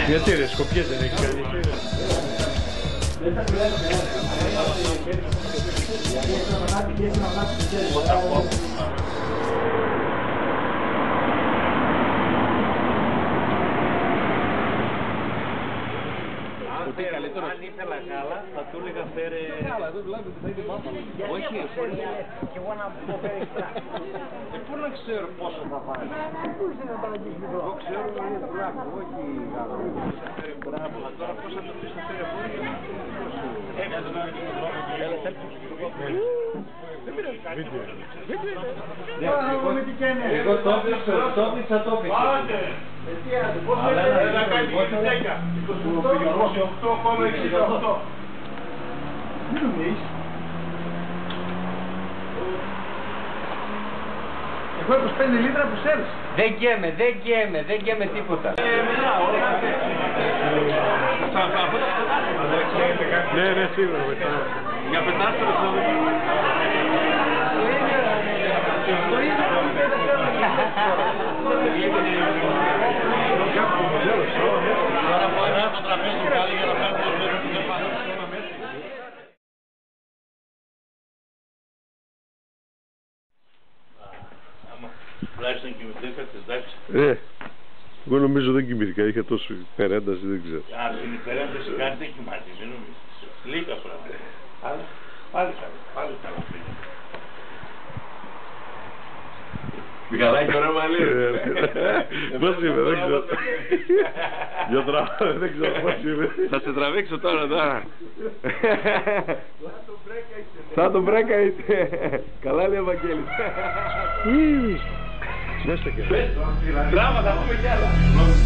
Γιατί ρε, Σκοπιές δεν έχει κάνει. Αν ήθελα γάλα, θα του έλεγα φέρε... Γάλα, δεν βλάβει, θα είναι μάθα. Όχι, και εγώ να πω φέρε εξτρά. Πού να ξέρω πόσο θα βάλει. Εγώ ξέρω να είναι βλάβη, όχι γάλα. Μπράβο, τώρα πώς θα το πεις να φέρε χώρια. Εγώ το έπληξα. Αλλά κάνει η τέκα. 28,68. Δεν νομίζεις. Εγώ 25 λίτρα που ξέρεις. Δεν καίμε τίποτα. Ναι, σίγουρα. Για πετάστρο Τώρα που ανά το τραπέζι πάλι για να κάνουμε το μέρο που δεν πάνε στο μέτρο. Τουλάχιστον κοιμηθήκατε, εντάξει. Εγώ νομίζω δεν κοιμήθηκα, είχα τόσο υπερένταση, δεν ξέρω. Αν την υπερένταση κάτι δεν κοιμάται, δεν νομίζεις. Λίγα πράγματα. Πάλι καλά πήγα. Μιχαλάκη, ωραία μαλλί. Πώς είμαι, δεν ξέρω. Δεν ξέρω πώς είμαι. Θα σε τραβήξω τώρα. Σαν τον Μπρέκαιτ. Καλά λέει ο Βαγγέλης. Μέσα και Μπράβο, θα πούμε κι άλλα.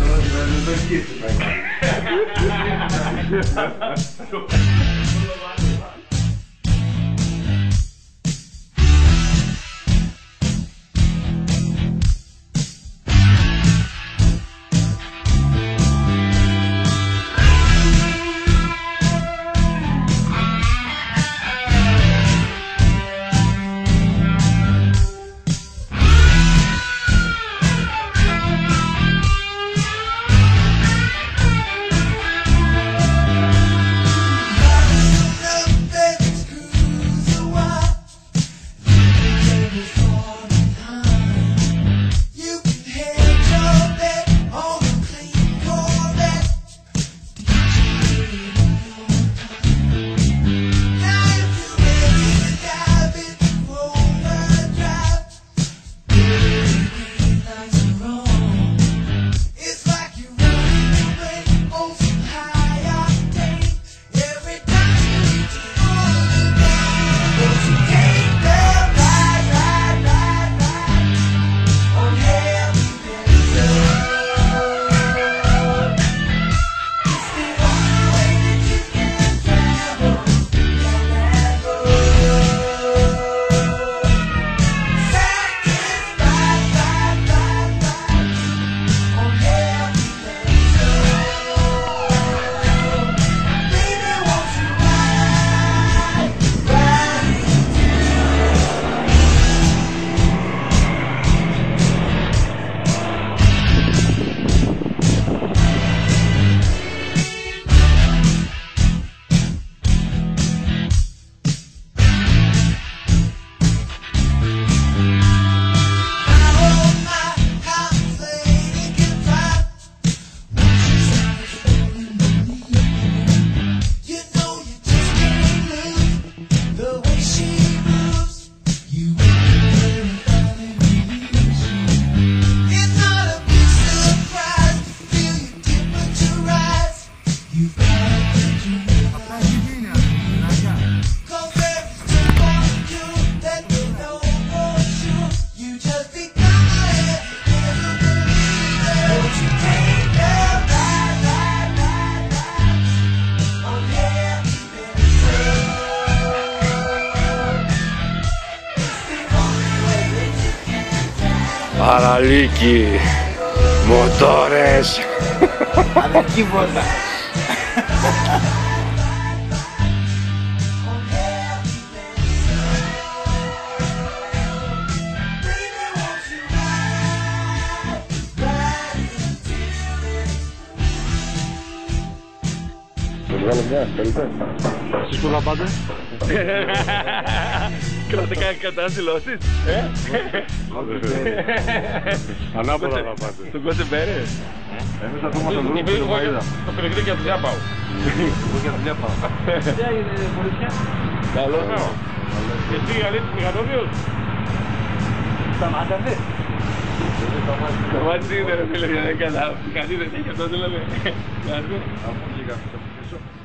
Παραλίκη, μοτόρες. Ανεκύβωτα. βγάλω μια, θέλετε. Εσείς που θα πάτε? Κρατικά κατά δηλώσεις. Ανάποδα θα πάτε. Στον Κώσε Μπέρε. Εμείς θα πούμε στον γρουπ του Μαΐδα. Το περιοχή για δουλειά πάω. Εγώ για δουλειά πάω. Τι έγινε πολιτιά? Καλό. Εσύ αλήθεια μηγανόδιος. Σταμάτατε? Σταμάτησε είναι ρε φίλε, δεν καταλάβω. Κανείς δεν έχει αυτό, δεν λέμε. Αφού βγήκα πίσω.